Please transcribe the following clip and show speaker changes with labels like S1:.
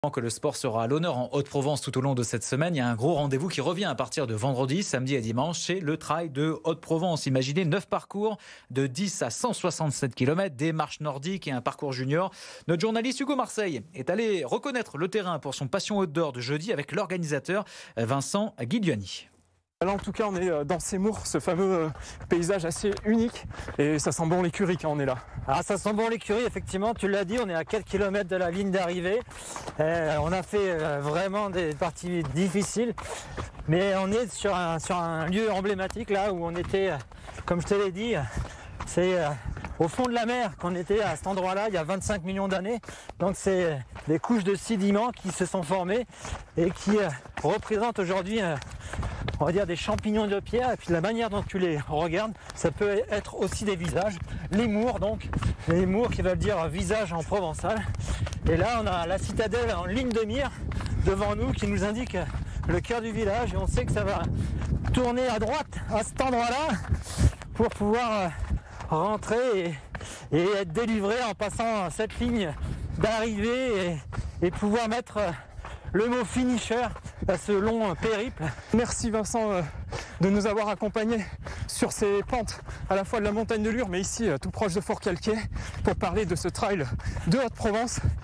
S1: Que le sport sera à l'honneur en Haute-Provence tout au long de cette semaine. Il y a un gros rendez-vous qui revient à partir de vendredi, samedi et dimanche, c'est le Trail de Haute-Provence. Imaginez 9 parcours de 10 à 167 km, des marches nordiques et un parcours junior. Notre journaliste Hugo Marseille est allé reconnaître le terrain pour son Passion Outdoor de jeudi avec l'organisateur Vincent Guigliani.
S2: Là, en tout cas, on est dans Seymour, ce fameux paysage assez unique, et ça sent bon l'écurie quand on est là.
S3: Ah, ça sent bon l'écurie, effectivement, tu l'as dit, on est à 4 km de la ligne d'arrivée. On a fait vraiment des parties difficiles, mais on est sur un lieu emblématique, là où on était, comme je te l'ai dit, c'est au fond de la mer qu'on était à cet endroit-là il y a 25 millions d'années. Donc c'est des couches de sédiments qui se sont formées et qui représentent aujourd'hui on va dire des champignons de pierre, et puis la manière dont tu les regardes, ça peut être aussi des visages. Lémour, donc, lémour qui veut dire visage en provençal. Et là, on a la citadelle en ligne de mire devant nous qui nous indique le cœur du village, et on sait que ça va tourner à droite à cet endroit-là pour pouvoir rentrer et être délivré en passant cette ligne d'arrivée et pouvoir mettre le mot finisher à ce long périple.
S2: Merci Vincent de nous avoir accompagnés sur ces pentes à la fois de la montagne de Lure mais ici tout proche de Forcalquier pour parler de ce trail de Haute-Provence